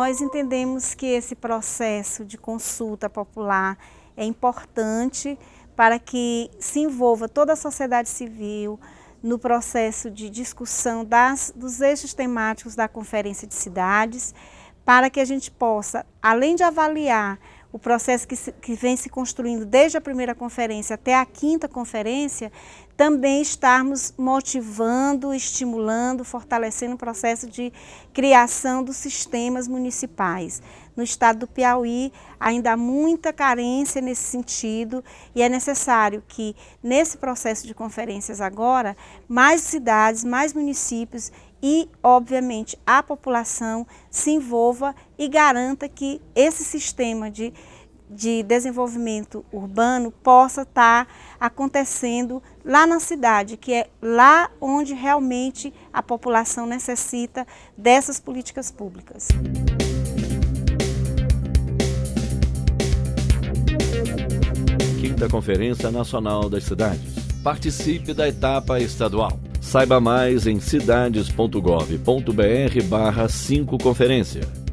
nós entendemos que esse processo de consulta popular é importante para que se envolva toda a sociedade civil no processo de discussão dos eixos temáticos da Conferência de Cidades, para que a gente possa, além de avaliar o processo que vem se construindo desde a primeira conferência até a quinta conferência, também estarmos motivando, estimulando, fortalecendo o processo de criação dos sistemas municipais. No estado do Piauí ainda há muita carência nesse sentido e é necessário que nesse processo de conferências agora, mais cidades, mais municípios e, obviamente, a população se envolva e garanta que esse sistema de desenvolvimento urbano possa estar acontecendo lá na cidade, que é lá onde realmente a população necessita dessas políticas públicas. Quinta Conferência Nacional das Cidades. Participe da etapa estadual. Saiba mais em cidades.gov.br/5conferência.